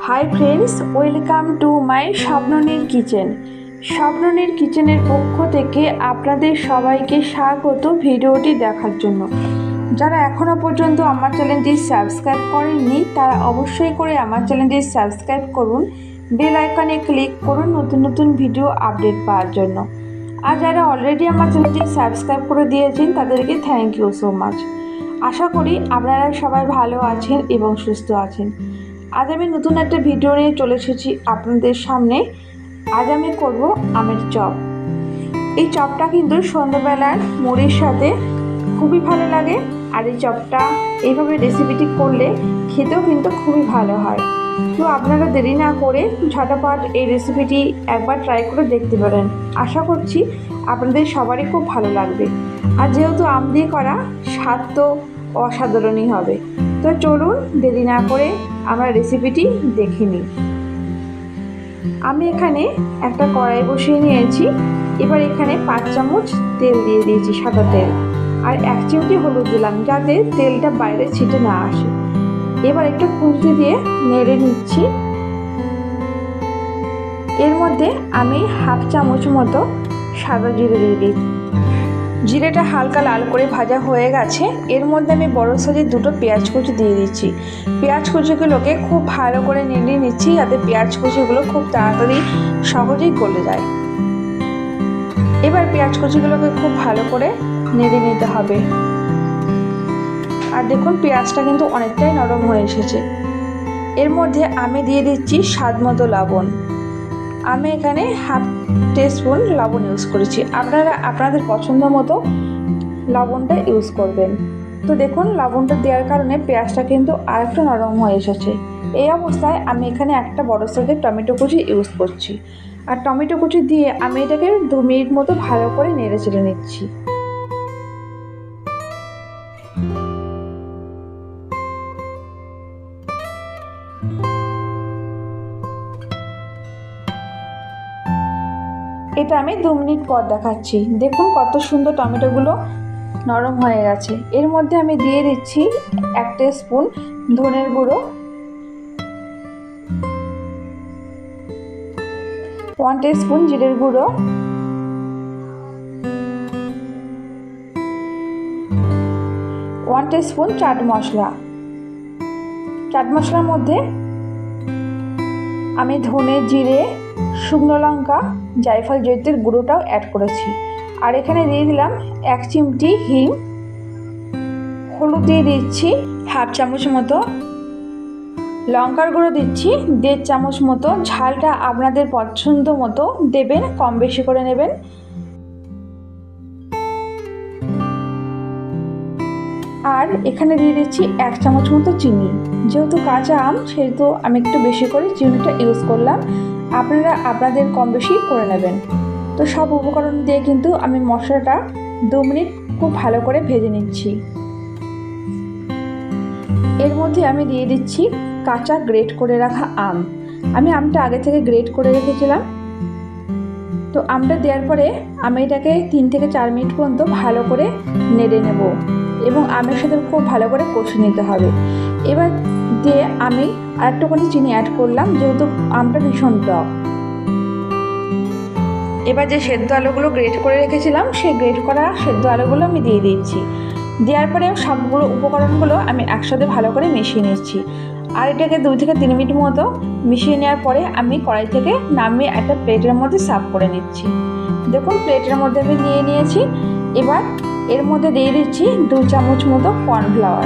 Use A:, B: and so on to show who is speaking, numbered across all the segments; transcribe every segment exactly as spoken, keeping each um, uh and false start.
A: High friends, welcome to my Swapnanir kitchen. Swapnanir কিচেনের পক্ষ থেকে আপনাদের সবাইকে স্বাগত ভিডিওটি দেখার জন্য। যারা এখনও পর্যন্ত আমার চ্যানেলটি সাবস্ক্রাইব করেননি তারা অবশ্যই করে আমার চ্যানেলটি সাবস্ক্রাইব করুন, বেল আইকনে ক্লিক করুন নতুন নতুন ভিডিও আপডেট পাওয়ার জন্য। আর যারা অলরেডি আমার চ্যানেলটি সাবস্ক্রাইব করে দিয়েছেন তাদেরকে থ্যাংক ইউ সো মাচ। আশা করি আপনারা সবাই ভালো আছেন এবং সুস্থ আছেন। আজ আমি নতুন একটা ভিডিও নিয়ে চলে এসেছি আপনাদের সামনে। আজ আমি করব আমের চপ। এই চপটা কিন্তু সন্ধ্যাবেলার মুড়ির সাথে খুবই ভালো লাগে, আর এই চপটা এইভাবে রেসিপিটি করলে খেতেও কিন্তু খুবই ভালো হয়। তো আপনারা দেরি না করে ঝটাপট এই রেসিপিটি একবার ট্রাই করে দেখতে পারেন। আশা করছি আপনাদের সবারই খুব ভালো লাগবে। আর যেহেতু আম দিয়ে করা, স্বাদ তো অসাধারণই হবে। তো চলুন দেরি না করে আমরা রেসিপিটি দেখে নিই। আমি এখানে একটা কড়াই বসিয়ে নিয়েছি। এবার এখানে পাঁচ চামচ তেল দিয়ে দিয়েছি, সাদা তেল, আর এক চিমটি হলুদ দিলাম যাতে তেলটা বাইরে ছিটে না আসে। এবার একটু খুন্তি দিয়ে নেড়ে নিচ্ছি। এর মধ্যে আমি হাফ চামচ মতো সাদা জিরে দিয়ে দিই। জিরেটা হালকা লাল করে ভাজা হয়ে গেছে। এর মধ্যে আমি বড় সাইজের দুটো পেঁয়াজ কুচি দিয়ে দিচ্ছি। পেঁয়াজ কুচিগুলোকে খুব ভালো করে নেড়ে নিচ্ছি যাতে পেঁয়াজ কুচিগুলো খুব তাড়াতাড়ি সহজেই গলে যায়। এবার পেঁয়াজ কুচিগুলোকে খুব ভালো করে নেড়ে নিতে হবে। আর দেখুন পেঁয়াজটা কিন্তু অনেকটাই নরম হয়ে এসেছে। এর মধ্যে আমি দিয়ে দিচ্ছি স্বাদ মতো লবণ। আমি এখানে হাফ টিস্পুন লবণ ইউজ করেছি। আপনারা আপনাদের পছন্দ মতো লবণটা ইউজ করবেন। তো দেখুন লবণটা দেওয়ার কারণে পেঁয়াজটা কিন্তু আরেকটু নরম হয়ে এসেছে। এই অবস্থায় আমি এখানে একটা বড় সাইজের টমেটো কুচি ইউজ করছি। আর টমেটো কুচি দিয়ে আমি এটাকে দু মিনিট মতো ভালো করে নেড়ে চেড়ে নিচ্ছি। এটা আমি দু মিনিট পর দেখাচ্ছি। দেখুন কত সুন্দর টমেটোগুলো নরম হয়ে গেছে। এর মধ্যে আমি দিয়ে দিচ্ছি এক স্পুন ধনের গুঁড়ো, ওয়ান স্পুন জিরের গুঁড়ো, ওয়ান স্পুন চাট মশলা। চাট মশলার মধ্যে আমি ধনে, জিরে, শুকনো লঙ্কা, জায়ফল, জয়িত্রীর গুঁড়োটাও অ্যাড করেছি। আর এখানে দিয়ে দিলাম এক চিমটি হিং, হলুদ দিয়ে দিচ্ছি হাফ চামচ মতো, লঙ্কার গুঁড়ো দিচ্ছি দেড় চামচ মতো। ঝালটা আপনাদের পছন্দ মতো দেবেন, কম বেশি করে নেবেন। আর এখানে দিয়ে দিচ্ছি এক চামচ মতো চিনি। যেহেতু কাঁচা আম সেহেতু আমি একটু বেশি করে চিনিটা ইউজ করলাম। আপনারা আপনাদের কম বেশি করে নেবেন। তো সব উপকরণ দিয়ে কিন্তু আমি মশলাটা দু মিনিট খুব ভালো করে ভেজে নিচ্ছি। এর মধ্যে আমি দিয়ে দিচ্ছি কাঁচা গ্রেট করে রাখা আম। আমি আমটা আগে থেকে গ্রেট করে রেখেছিলাম। তো আমটা দেওয়ার পরে আমি এটাকে তিন থেকে চার মিনিট পর্যন্ত ভালো করে নেড়ে নেব এবং আমের সাথে খুব ভালো করে কষে নিতে হবে। এবার দিয়ে আমি আরেকটুখানি চিনি অ্যাড করলাম যেহেতু আমটা ভীষণ টক। এবার যে সেদ্ধ আলুগুলো গ্রেট করে রেখেছিলাম সেই গ্রেট করা সেদ্ধ আলুগুলো আমি দিয়ে দিচ্ছি। দেওয়ার পরে সবগুলো উপকরণগুলো আমি একসাথে ভালো করে মিশিয়ে নিচ্ছি। আর এটাকে দুই থেকে তিন মিনিট মতো মিশিয়ে নেওয়ার পরে আমি কড়াই থেকে নামিয়ে একটা প্লেটের মধ্যে সার্ভ করে নিচ্ছি। দেখুন প্লেটের মধ্যে আমি নিয়ে নিয়েছি। এবার এর মধ্যে দিয়ে দিচ্ছি দু চামচ মতো কর্নফ্লাওয়ার।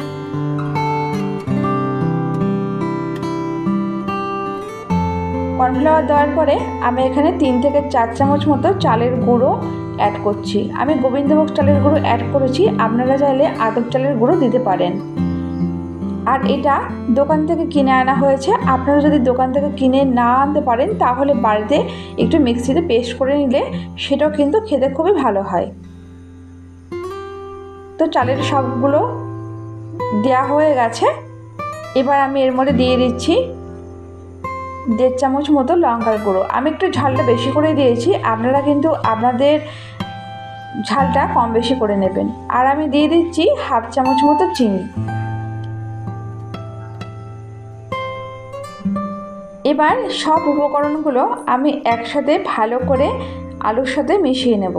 A: কর্নফ্লাওয়ার দেওয়ার পরে আমি এখানে তিন থেকে চার চামচ মতো চালের গুঁড়ো অ্যাড করছি। আমি গোবিন্দভোগ চালের গুঁড়ো অ্যাড করেছি, আপনারা চাইলে আতপ চালের গুঁড়ো দিতে পারেন। আর এটা দোকান থেকে কিনে আনা হয়েছে। আপনারা যদি দোকান থেকে কিনে না আনতে পারেন তাহলে বাড়িতে একটু মিক্সিতে পেস্ট করে নিলে সেটাও কিন্তু খেতে খুবই ভালো হয়। তো চালের সবগুলো দেওয়া হয়ে গেছে। এবার আমি এর মধ্যে দিয়ে দিচ্ছি দেড় চামচ মতো লঙ্কার গুঁড়ো। আমি একটু ঝালটা বেশি করে দিয়েছি, আপনারা কিন্তু আপনাদের ঝালটা কম বেশি করে নেবেন। আর আমি দিয়ে দিচ্ছি হাফ চামচ মতো চিনি। এবার সব উপকরণগুলো আমি একসাথে ভালো করে আলুর সাথে মিশিয়ে নেব।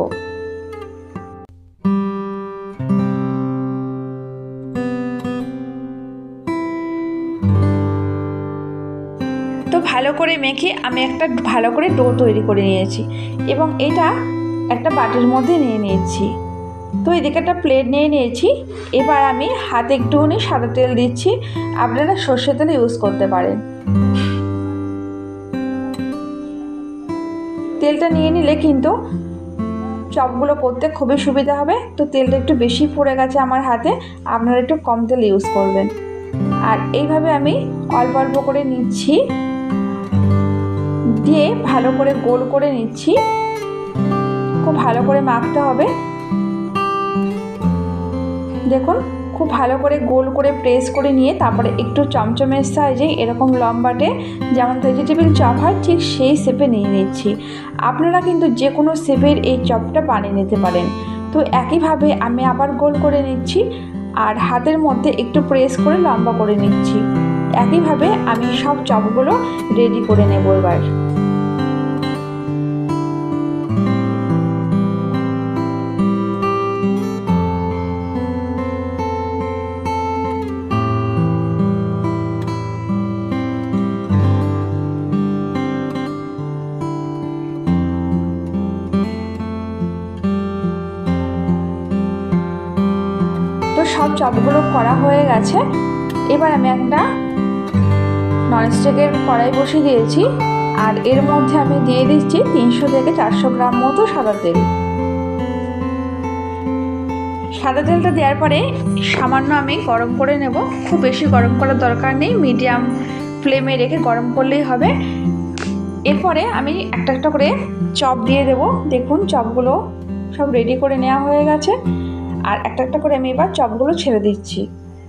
A: তো ভালো করে মেখে আমি একটা ভালো করে ডো তৈরি করে নিয়েছি এবং এটা একটা বাটির মধ্যে নিয়ে নিয়েছি। তো এদিকে একটা প্লেট নিয়ে নিয়েছি। এবার আমি হাতে একটুখানি সাদা তেল দিচ্ছি, আপনারা সর্ষের তেল ইউজ করতে পারেন। তেলটা নিয়ে নিলে কিন্তু চপগুলো করতে খুবই সুবিধা হবে। তো তেলটা একটু বেশি পড়ে গেছে আমার হাতে, আপনারা একটু কম তেল ইউজ করবেন। আর এইভাবে আমি অল্প অল্প করে নিচ্ছি, দিয়ে ভালো করে গোল করে নিচ্ছি। খুব ভালো করে মাখতে হবে। দেখুন খুব ভালো করে গোল করে প্রেস করে নিয়ে তারপরে একটু চমচমের সাইজে এরকম লম্বাটে যেমন ভেজিটেবিল চপ হয় ঠিক সেই শেপে নিয়ে নিচ্ছি। আপনারা কিন্তু যে কোনো শেপের এই চপটা বানিয়ে নিতে পারেন। তো একইভাবে আমি আবার গোল করে নিচ্ছি আর হাতের মধ্যে একটু প্রেস করে লম্বা করে নিচ্ছি। একইভাবে আমি সব চপগুলো রেডি করে নেব। এবার তো সব চপগুলো করা হয়ে গেছে। এবার আমি একটা ননস্টিকের কড়াই বসিয়ে দিয়েছি আর এর মধ্যে আমি দিয়ে দিচ্ছি তিনশো থেকে চারশো গ্রাম মতো সাদা তেল। সাদা তেলটা দেওয়ার পরে সামান্য আমি গরম করে নেব। খুব বেশি গরম করার দরকার নেই, মিডিয়াম ফ্লেমে রেখে গরম করলেই হবে। এরপরে আমি একটা একটা করে চপ দিয়ে দেব। দেখুন চপগুলো সব রেডি করে নেওয়া হয়ে গেছে আর একটা একটা করে আমি এবার চপগুলো ছেড়ে দিচ্ছি।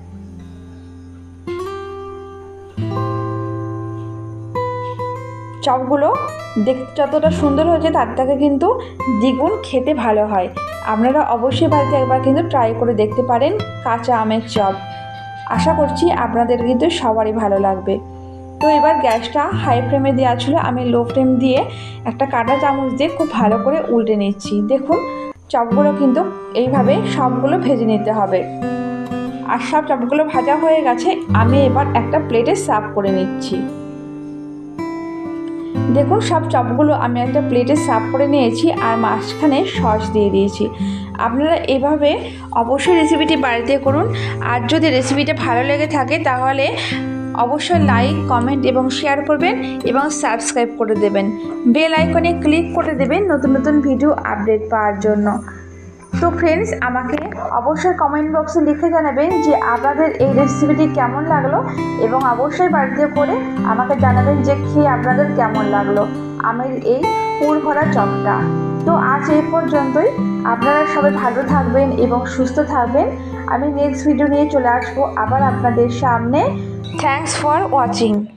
A: চপগুলো দেখতে যতটা সুন্দর হয়েছে তার থেকে কিন্তু দ্বিগুণ খেতে ভালো হয়। আপনারা অবশ্যই বাড়িতে একবার কিন্তু ট্রাই করে দেখতে পারেন কাঁচা আমের চপ। আশা করছি আপনাদের কিন্তু সবারই ভালো লাগবে। তো এবার গ্যাসটা হাই ফ্লেমে দেওয়া ছিল, আমি লো ফ্লেম দিয়ে একটা কাঁটা চামচ দিয়ে খুব ভালো করে উল্টে নিচ্ছি। দেখুন চপগুলো কিন্তু এইভাবে সবগুলো ভেজে নিতে হবে। আর সব চপগুলো ভাজা হয়ে গেছে, আমি এবার একটা প্লেটে সার্ভ করে নিচ্ছি। দেখুন সব চপগুলো আমি একটা প্লেটে সার্ভ করে নিয়েছি আর মাঝখানে সস দিয়ে দিয়েছি। আপনারা এভাবে অবশ্যই রেসিপিটি বাড়িতে করুন। আর যদি রেসিপিটা ভালো লেগে থাকে তাহলে অবশ্যই লাইক, কমেন্ট এবং শেয়ার করবেন এবং সাবস্ক্রাইব করে দেবেন। বেল আইকনে ক্লিক করে দেবেন নতুন নতুন ভিডিও আপডেট পাওয়ার জন্য। তো ফ্রেন্ডস, আমাকে অবশ্যই কমেন্ট বক্সে লিখে জানাবেন যে আপনাদের এই রেসিপিটি কেমন লাগলো এবং অবশ্যই বাড়িতে করে আমাকে জানাবেন যে খেয়ে আপনাদের কেমন লাগলো আমের এই পুর ভরা চপটা। তো আজ এই পর্যন্তই। আপনারা সবাই ভালো থাকবেন এবং সুস্থ থাকবেন। আমি নেক্সট ভিডিও নিয়ে চলে আসবো আবার আপনাদের সামনে। Thanks for watching.